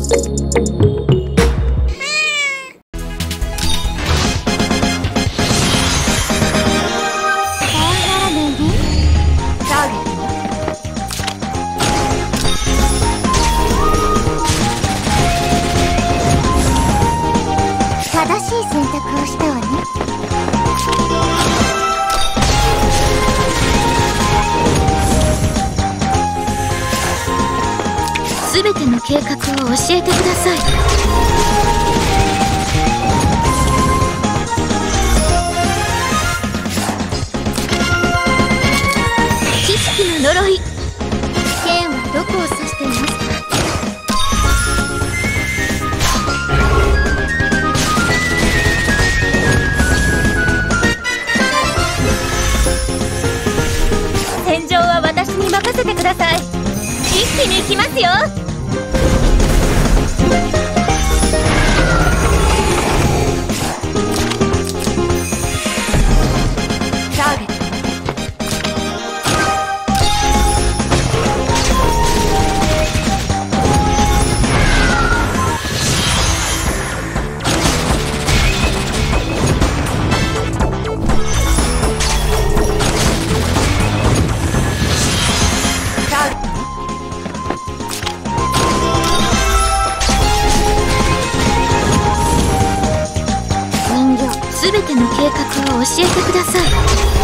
正しい選択をしたわね。 すべての計画を教えてください。知識の呪い。 剣はどこを指していますか？ 戦場は私に任せてください。一気に行きますよ。ターゲット。すべての計画を教えてください。